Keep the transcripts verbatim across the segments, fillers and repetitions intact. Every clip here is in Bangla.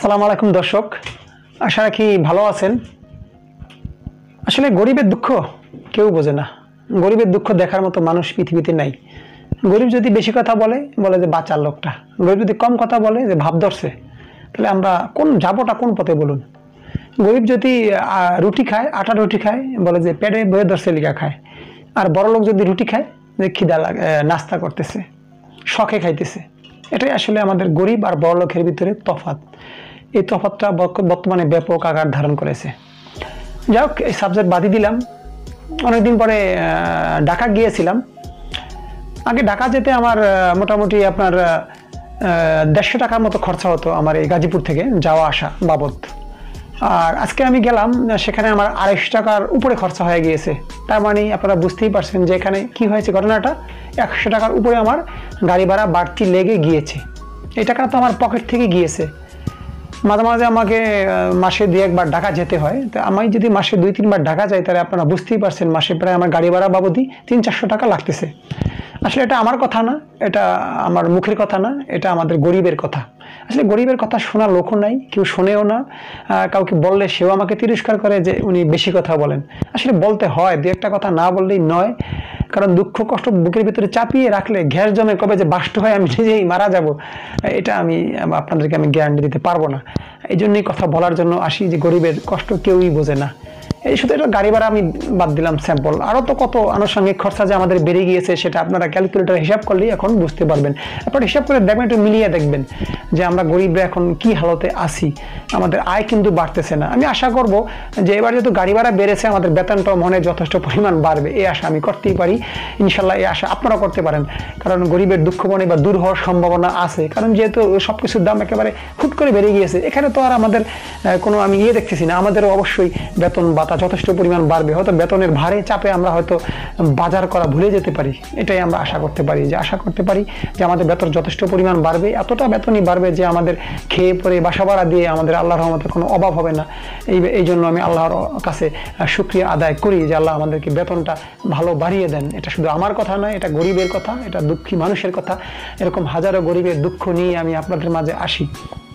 আসসালামু আলাইকুম দর্শক, আশা রাখি ভালো আছেন। আসলে গরিবের দুঃখ কেউ বোঝে না। গরিবের দুঃখ দেখার মতো মানুষ পৃথিবীতে নাই। গরিব যদি বেশি কথা বলে বলে যে বাঁচার লোকটা, গরিব যদি কম কথা বলে যে ভাব ধরছে, তাহলে আমরা কোন যাবোটা কোন পথে বলুন। গরিব যদি রুটি খায়, আটা রুটি খায়, বলে যে পেটে বয়ে ধরছে লিগা খায়। আর বড় লোক যদি রুটি খায় যে খিদা লাগে, নাস্তা করতেছে, শখে খাইতেছে। এটাই আসলে আমাদের গরিব আর বড় লোকের ভিতরে তফাৎ। এই তফাৎটা বর্তমানে ব্যাপক আকার ধারণ করেছে। যাই হোক, এই সাবজেক্ট বাদই দিলাম। অনেকদিন পরে ঢাকা গিয়েছিলাম। আগে ঢাকা যেতে আমার মোটামুটি আপনার দেড়শো টাকার মতো খরচা হতো আমার এই গাজীপুর থেকে যাওয়া আসা বাবদ। আর আজকে আমি গেলাম, সেখানে আমার আড়াইশো টাকার উপরে খরচা হয়ে গিয়েছে। তার মানে আপনারা বুঝতেই পারছেন যে এখানে কী হয়েছে ঘটনাটা। একশো টাকার উপরে আমার গাড়ি ভাড়া বাড়তি লেগে গিয়েছে। এই টাকাটা তো আমার পকেট থেকে গিয়েছে। মাঝে মাঝে আমাকে মাসে দুই একবার ঢাকা যেতে হয়। তো আমি যদি মাসে দুই তিনবার ঢাকা যাই, তাহলে আপনারা বুঝতেই পারছেন মাসে প্রায় আমার গাড়ি ভাড়া বাবদই তিন চারশো টাকা লাগতেছে। আসলে এটা আমার কথা না, এটা আমার মুখের কথা না, এটা আমাদের গরিবের কথা। আসলে গরিবের কথা শোনার লোকও নাই, কেউ শোনেও না। কাউকে বললে সেও আমাকে তিরস্কার করে যে উনি বেশি কথা বলেন। আসলে বলতে হয়, দু একটা কথা না বললেই নয়। কারণ দুঃখ কষ্ট বুকের ভিতরে চাপিয়ে রাখলে গ্যাস জমে কবে যে বাষ্ট হয় আমি নিজেই মারা যাব, এটা আমি আপনাদেরকে আমি গ্যারান্টি দিতে পারবো না। এই জন্যই কথা বলার জন্য আসি যে গরিবের কষ্ট কেউই বোঝে না। এই শুধু এটা গাড়ি ভাড়া আমি বাদ দিলাম স্যাম্পল, আরও তো কত আনুষঙ্গিক খরচা যে আমাদের বেড়ে গিয়েছে, সেটা আপনারা ক্যালকুলেটর হিসাব করলেই এখন বুঝতে পারবেন। আপনারা হিসাব করে দেখবেন, একটু মিলিয়ে দেখবেন যে আমরা গরিবরা এখন কি হালতে আছি। আমাদের আয় কিন্তু বাড়তেছে না। আমি আশা করব যে এবার যেহেতু গাড়ি ভাড়া বেড়েছে, আমাদের বেতনটাও মনে যথেষ্ট পরিমাণ বাড়বে, এই আশা আমি করতেই পারি। ইনশাল্লাহ এই আশা আপনারা করতে পারেন। কারণ গরিবের দুঃখ মনে বা দূর হওয়ার সম্ভাবনা আছে। কারণ যেহেতু সব কিছুর দাম একেবারে হুট করে বেড়ে গিয়েছে, এখানে তো আর আমাদের কোনো আমি ইয়ে দেখতেছি না। আমাদেরও অবশ্যই বেতন ভাতা যথেষ্ট পরিমাণ বাড়বে। হয়তো বেতনের ভারে চাপে আমরা হয়তো বাজার করা ভুলে যেতে পারি। এটাই আমরা আশা করতে পারি, যে আশা করতে পারি যে আমাদের বেতন যথেষ্ট পরিমাণ বাড়বে। এতটা বেতনই বাড়বে যে আমাদের খেয়ে পরে বাসা ভাড়া দিয়ে আমাদের আল্লাহর রহমতের কোনো অভাব হবে না। এই এই জন্য আমি আল্লাহর কাছে শুকরিয়া আদায় করি যে আল্লাহ আমাদেরকে বেতনটা ভালো বাড়িয়ে দেন। এটা শুধু আমার কথা নয়, এটা গরিবের কথা, এটা দুঃখী মানুষের কথা। এরকম হাজারো গরিবের দুঃখ নিয়ে আমি আপনাদের মাঝে আসি।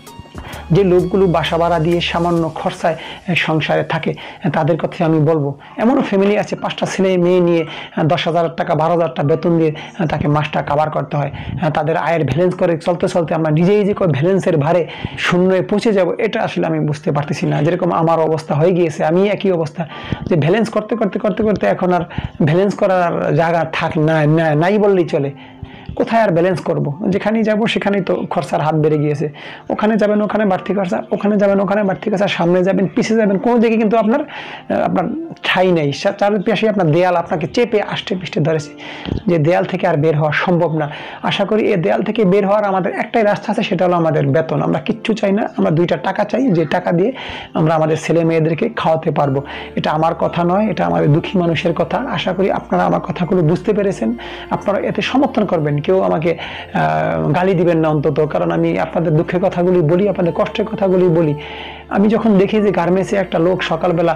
যে লোকগুলো বাসা ভাড়া দিয়ে সামান্য খরচায় সংসারে থাকে, তাদের কথা আমি বলবো। এমনও ফ্যামিলি আছে, পাঁচটা ছেলে মেয়ে নিয়ে দশ হাজার টাকা বারো হাজার টাকা বেতন দিয়ে তাকে মাসটা কাভার করতে হয়। তাদের আয়ের ব্যালেন্স করে চলতে চলতে আমরা নিজেই যে ব্যালেন্সের ভারে শূন্যে পৌঁছে যাব, এটা আসলে আমি বুঝতে পারতেছি না। যেরকম আমার অবস্থা হয়ে গিয়েছে, আমি একই অবস্থা, যে ব্যালেন্স করতে করতে করতে করতে এখন আর ব্যালেন্স করার জায়গা থাক না নাই বললেই চলে। কোথায় আর ব্যালেন্স করব? যেখানেই যাব সেখানেই তো খরচার হাত বেড়ে গিয়েছে। ওখানে যাবেন ওখানে বাড়তি খরচা, ওখানে যাবেন ওখানে বাড়তি খরচা, সামনে যাবেন পিছিয়ে যাবেন, কোনো জায়গায় কিন্তু আপনার আপনার ঠাঁই নেই। চারপাশে আপনার দেয়াল আপনাকে চেপে আষ্টে পিষ্টে ধরেছে, যে দেয়াল থেকে আর বের হওয়া সম্ভব না। আশা করি এই দেয়াল থেকে বের হওয়ার আমাদের একটাই রাস্তা আছে, সেটা হলো আমাদের বেতন। আমরা কিচ্ছু চাই না, আমরা দুইটা টাকা চাই, যে টাকা দিয়ে আমরা আমাদের ছেলে মেয়েদেরকে খাওয়াতে পারবো। এটা আমার কথা নয়, এটা আমাদের দুঃখী মানুষের কথা। আশা করি আপনারা আমার কথাগুলো বুঝতে পেরেছেন, আপনারা এতে সমর্থন করবেন। কেউ আমাকে গালি দিবেন না অন্তত, কারণ আমি আপনাদের দুঃখের কথাগুলি বলি, আপনাদের কষ্টের কথাগুলি বলি। আমি যখন দেখি যে গার্মেন্টসে একটা লোক সকালবেলা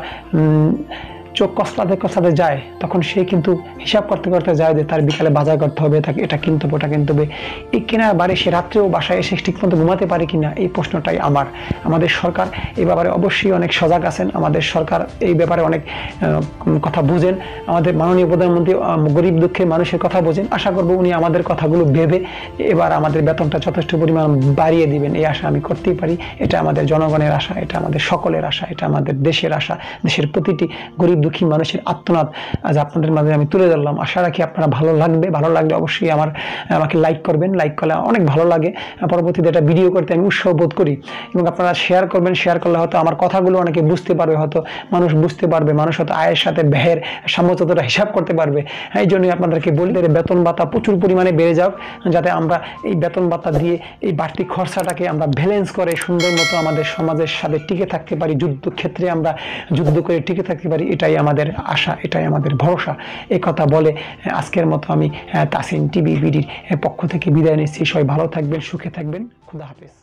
চোখ কসলাতে কসলাতে যায়, তখন সে কিন্তু হিসাব করতে করতে যায় যে তার বিকালে বাজার করতে হবে, তাকে এটা কিনতে হবে ওটা কিনতে হবে। এই কেনার বাড়ি সে রাত্রেও বাসায় এসে ঠিক মতো ঘুমাতে পারে কিনা, এই প্রশ্নটাই আমার। আমাদের সরকার এই ব্যাপারে অবশ্যই অনেক সজাগ আছেন। আমাদের সরকার এই ব্যাপারে অনেক কথা বুঝেন। আমাদের মাননীয় প্রধানমন্ত্রী গরিব দুঃখের মানুষের কথা বোঝেন। আশা করবো উনি আমাদের কথাগুলো ভেবে এবার আমাদের বেতনটা যথেষ্ট পরিমাণ বাড়িয়ে দিবেন, এই আশা আমি করতেই পারি। এটা আমাদের জনগণের আশা, এটা আমাদের সকলের আশা, এটা আমাদের দেশের আশা। দেশের প্রতিটি গরিব দুঃখী মানুষের আত্মনাদ আজ আপনাদের মাঝে আমি তুলে ধরলাম। আশা রাখি আপনারা ভালো লাগবে। ভালো লাগলে অবশ্যই আমার আমাকে লাইক করবেন। লাইক করলে অনেক ভালো লাগে, পরবর্তীতে এটা ভিডিও করতে আমি উৎসাহ বোধ করি। এবং আপনারা শেয়ার করবেন, শেয়ার করলে হয়তো আমার কথাগুলো অনেকে বুঝতে পারবে, হয়তো মানুষ বুঝতে পারবে, মানুষ হয়তো আয়ের সাথে ব্যয়ের সামঞ্জস্যতা হিসাব করতে পারবে। এই জন্যই আপনাদেরকে বলি, বেতন ভাতা প্রচুর পরিমাণে বেড়ে যাক, যাতে আমরা এই বেতন ভাতা দিয়ে এই বাড়তি খরচাটাকে আমরা ব্যালেন্স করে সুন্দর মতো আমাদের সমাজের সাথে টিকে থাকতে পারি, যুদ্ধক্ষেত্রে আমরা যুদ্ধ করে টিকে থাকতে পারি। এটাই আমাদের আশা, এটাই আমাদের ভরসা। এই কথা বলে আজকের মতো আমি তাসিন টিভি বিডির পক্ষ থেকে বিদায় নিচ্ছি। সবাই ভালো থাকবেন, সুখে থাকবেন। খুদা হাফেজ।